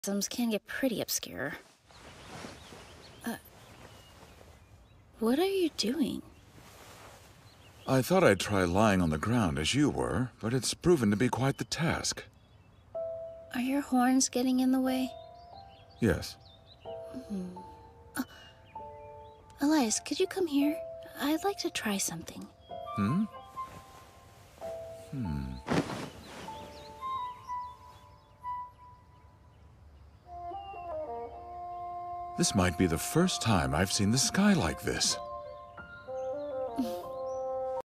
can get pretty obscure. What are you doing? I thought I'd try lying on the ground as you were, but it's proven to be quite the task. Are your horns getting in the way? Yes. Elias, could you come here? I'd like to try something. This might be the first time I've seen the sky like this.